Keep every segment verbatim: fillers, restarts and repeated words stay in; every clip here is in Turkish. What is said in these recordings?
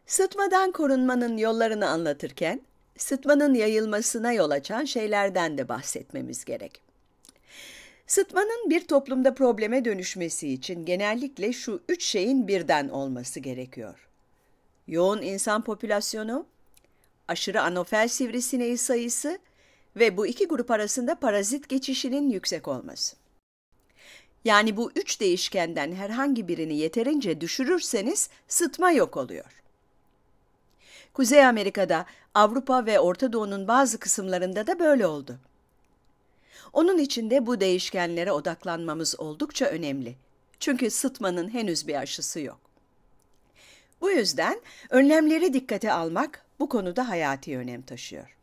Sıtmadan korunmanın yollarını anlatırken, sıtmanın yayılmasına yol açan şeylerden de bahsetmemiz gerek. Sıtmanın bir toplumda probleme dönüşmesi için genellikle şu üç şeyin birden olması gerekiyor. Yoğun insan popülasyonu, aşırı anofel sivrisineği sayısı ve bu iki grup arasında parazit geçişinin yüksek olması. Yani bu üç değişkenden herhangi birini yeterince düşürürseniz sıtma yok oluyor. Kuzey Amerika'da, Avrupa ve Orta Doğu'nun bazı kısımlarında da böyle oldu. Onun için de bu değişkenlere odaklanmamız oldukça önemli. Çünkü sıtmanın henüz bir aşısı yok. Bu yüzden önlemleri dikkate almak bu konuda hayati önem taşıyor.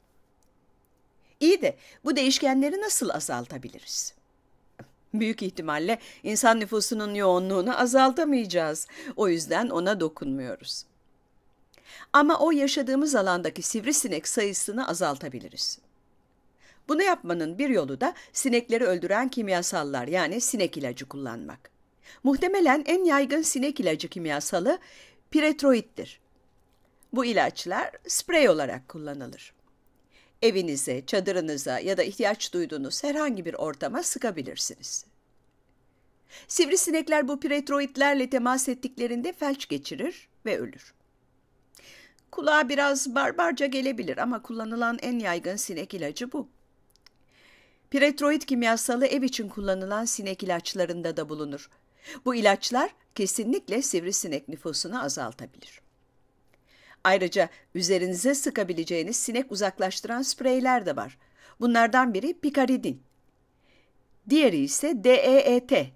İyi de bu değişkenleri nasıl azaltabiliriz? Büyük ihtimalle insan nüfusunun yoğunluğunu azaltamayacağız. O yüzden ona dokunmuyoruz. Ama o yaşadığımız alandaki sivrisinek sayısını azaltabiliriz. Bunu yapmanın bir yolu da sinekleri öldüren kimyasallar yani sinek ilacı kullanmak. Muhtemelen en yaygın sinek ilacı kimyasalı piretroittir. Bu ilaçlar sprey olarak kullanılır. Evinize, çadırınıza ya da ihtiyaç duyduğunuz herhangi bir ortama sıkabilirsiniz. Sivrisinekler bu piretroitlerle temas ettiklerinde felç geçirir ve ölür. Kulağa biraz barbarca gelebilir ama kullanılan en yaygın sinek ilacı bu. Piretroit kimyasalı ev için kullanılan sinek ilaçlarında da bulunur. Bu ilaçlar kesinlikle sivrisinek nüfusunu azaltabilir. Ayrıca üzerinize sıkabileceğiniz sinek uzaklaştıran spreyler de var. Bunlardan biri pikaridin. Diğeri ise D E E T.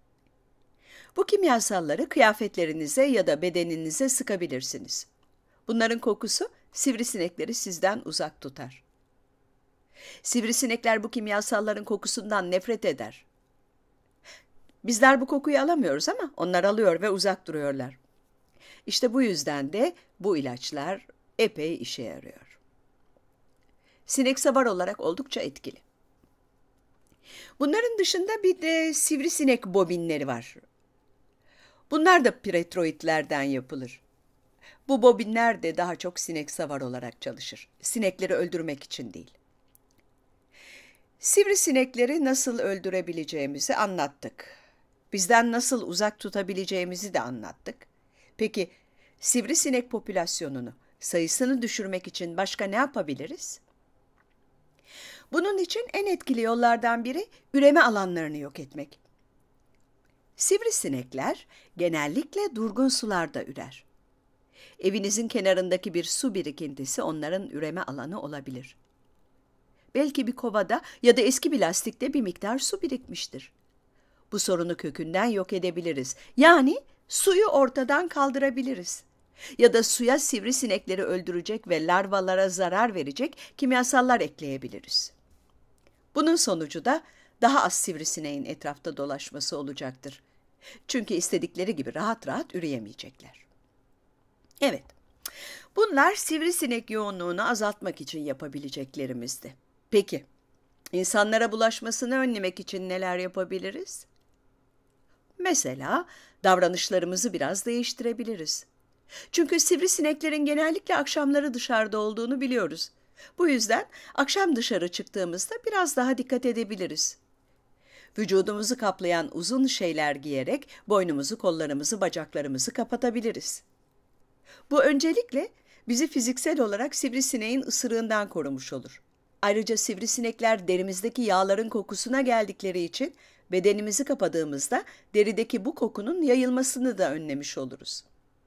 Bu kimyasalları kıyafetlerinize ya da bedeninize sıkabilirsiniz. Bunların kokusu sivrisinekleri sizden uzak tutar. Sivrisinekler bu kimyasalların kokusundan nefret eder. Bizler bu kokuyu alamıyoruz ama onlar alıyor ve uzak duruyorlar. İşte bu yüzden de bu ilaçlar epey işe yarıyor. Sineksavar olarak oldukça etkili. Bunların dışında bir de sivrisinek bobinleri var. Bunlar da piretroitlerden yapılır. Bu bobinler de daha çok sineksavar olarak çalışır. Sinekleri öldürmek için değil. Sivrisinekleri nasıl öldürebileceğimizi anlattık. Bizden nasıl uzak tutabileceğimizi de anlattık. Peki sivrisinek popülasyonunu, sayısını düşürmek için başka ne yapabiliriz? Bunun için en etkili yollardan biri üreme alanlarını yok etmek. Sivrisinekler genellikle durgun sularda ürer. Evinizin kenarındaki bir su birikintisi onların üreme alanı olabilir. Belki bir kovada ya da eski bir lastikte bir miktar su birikmiştir. Bu sorunu kökünden yok edebiliriz. Yani suyu ortadan kaldırabiliriz. Ya da suya sivrisinekleri öldürecek ve larvalara zarar verecek kimyasallar ekleyebiliriz. Bunun sonucu da daha az sivrisineğin etrafta dolaşması olacaktır. Çünkü istedikleri gibi rahat rahat üreyemeyecekler. Evet, bunlar sivrisinek yoğunluğunu azaltmak için yapabileceklerimizdi. Peki, insanlara bulaşmasını önlemek için neler yapabiliriz? Mesela davranışlarımızı biraz değiştirebiliriz. Çünkü sivrisineklerin genellikle akşamları dışarıda olduğunu biliyoruz. Bu yüzden akşam dışarı çıktığımızda biraz daha dikkat edebiliriz. Vücudumuzu kaplayan uzun şeyler giyerek boynumuzu, kollarımızı, bacaklarımızı kapatabiliriz. Bu öncelikle bizi fiziksel olarak sivrisineğin ısırığından korumuş olur. Ayrıca sivrisinekler derimizdeki yağların kokusuna geldikleri için bedenimizi kapadığımızda derideki bu kokunun yayılmasını da önlemiş oluruz.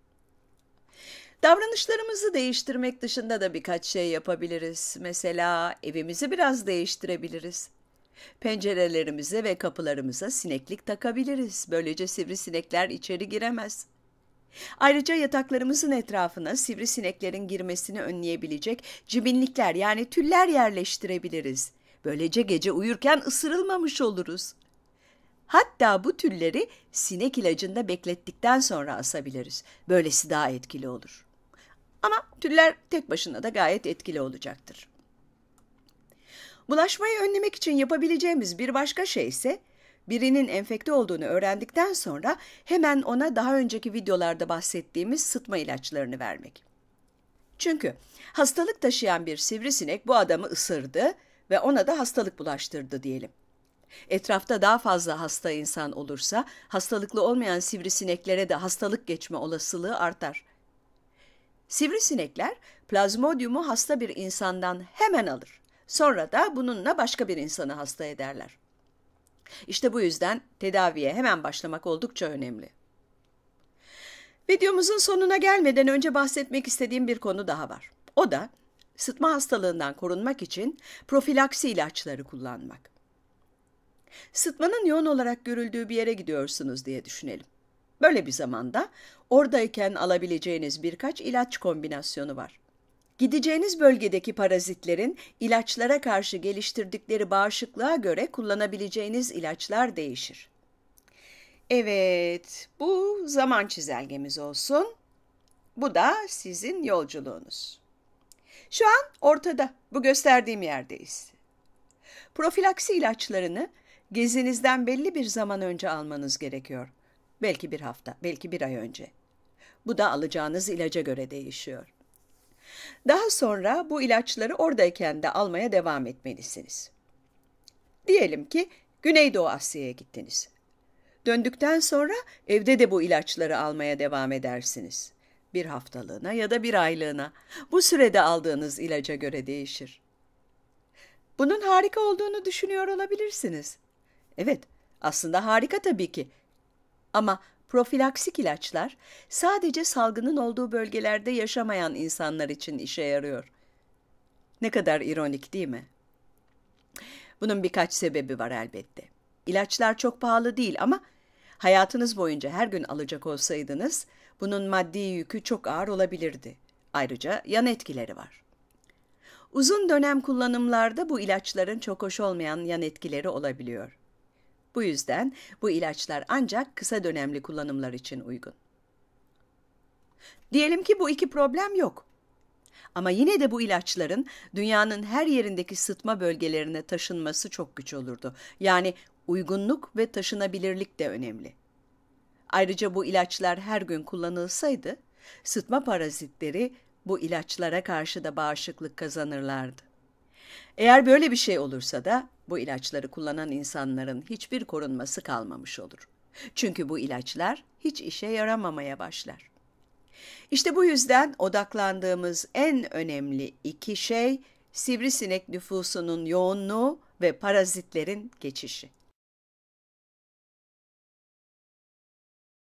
Davranışlarımızı değiştirmek dışında da birkaç şey yapabiliriz. Mesela evimizi biraz değiştirebiliriz. Pencerelerimize ve kapılarımıza sineklik takabiliriz. Böylece sivrisinekler içeri giremez. Ayrıca yataklarımızın etrafına sivrisineklerin girmesini önleyebilecek cibinlikler yani tüller yerleştirebiliriz. Böylece gece uyurken ısırılmamış oluruz. Hatta bu tülleri sinek ilacında beklettikten sonra asabiliriz. Böylesi daha etkili olur. Ama tüller tek başına da gayet etkili olacaktır. Bulaşmayı önlemek için yapabileceğimiz bir başka şey ise birinin enfekte olduğunu öğrendikten sonra hemen ona daha önceki videolarda bahsettiğimiz sıtma ilaçlarını vermek. Çünkü hastalık taşıyan bir sivrisinek bu adamı ısırdı ve ona da hastalık bulaştırdı diyelim. Etrafta daha fazla hasta insan olursa hastalıklı olmayan sivrisineklere de hastalık geçme olasılığı artar. Sivrisinekler plazmodiumu hasta bir insandan hemen alır. Sonra da bununla başka bir insanı hasta ederler. İşte bu yüzden tedaviye hemen başlamak oldukça önemli. Videomuzun sonuna gelmeden önce bahsetmek istediğim bir konu daha var. O da sıtma hastalığından korunmak için profilaksi ilaçları kullanmak. Sıtmanın yoğun olarak görüldüğü bir yere gidiyorsunuz diye düşünelim. Böyle bir zamanda oradayken alabileceğiniz birkaç ilaç kombinasyonu var. Gideceğiniz bölgedeki parazitlerin ilaçlara karşı geliştirdikleri bağışıklığa göre kullanabileceğiniz ilaçlar değişir. Evet, bu zaman çizelgemiz olsun. Bu da sizin yolculuğunuz. Şu an ortada, bu gösterdiğim yerdeyiz. Profilaksi ilaçlarını gezinizden belli bir zaman önce almanız gerekiyor. Belki bir hafta, belki bir ay önce. Bu da alacağınız ilaca göre değişiyor. Daha sonra bu ilaçları oradayken de almaya devam etmelisiniz. Diyelim ki Güneydoğu Asya'ya gittiniz. Döndükten sonra evde de bu ilaçları almaya devam edersiniz. Bir haftalığına ya da bir aylığına. Bu sürede aldığınız ilaca göre değişir. Bunun harika olduğunu düşünüyor olabilirsiniz. Evet, aslında harika tabii ki. Ama profilaksik ilaçlar sadece salgının olduğu bölgelerde yaşamayan insanlar için işe yarıyor. Ne kadar ironik değil mi? Bunun birkaç sebebi var elbette. İlaçlar çok pahalı değil ama hayatınız boyunca her gün alacak olsaydınız bunun maddi yükü çok ağır olabilirdi. Ayrıca yan etkileri var. Uzun dönem kullanımlarda bu ilaçların çok hoş olmayan yan etkileri olabiliyor. Bu yüzden bu ilaçlar ancak kısa dönemli kullanımlar için uygun. Diyelim ki bu iki problem yok. Ama yine de bu ilaçların dünyanın her yerindeki sıtma bölgelerine taşınması çok güç olurdu. Yani uygunluk ve taşınabilirlik de önemli. Ayrıca bu ilaçlar her gün kullanılsaydı, sıtma parazitleri bu ilaçlara karşı da bağışıklık kazanırlardı. Eğer böyle bir şey olursa da bu ilaçları kullanan insanların hiçbir korunması kalmamış olur. Çünkü bu ilaçlar hiç işe yaramamaya başlar. İşte bu yüzden odaklandığımız en önemli iki şey sivrisinek nüfusunun yoğunluğu ve parazitlerin geçişi.